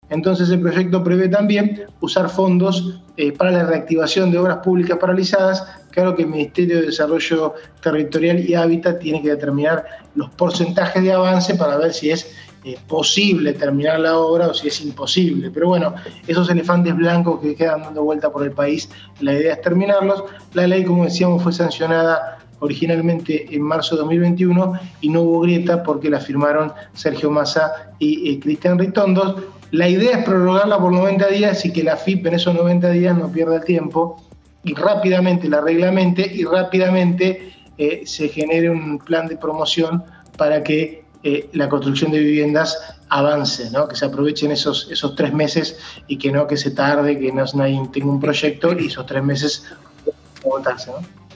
Entonces el proyecto prevé también usar fondos para la reactivación de obras públicas paralizadas. Claro que el Ministerio de Desarrollo Territorial y Hábitat tiene que determinar los porcentajes de avance para ver si es posible terminar la obra o si es imposible. Pero bueno, esos elefantes blancos que quedan dando vuelta por el país, la idea es terminarlos. La ley, como decíamos, fue sancionada originalmente en marzo de 2021 y no hubo grieta porque la firmaron Sergio Massa y Cristian Ritondos. La idea es prorrogarla por 90 días y que la AFIP en esos 90 días no pierda el tiempo y rápidamente la reglamente y rápidamente se genere un plan de promoción para que la construcción de viviendas avance, ¿no? Que se aprovechen esos 3 meses y que no que se tarde, que no nadie tenga un proyecto y esos 3 meses votarse, ¿no?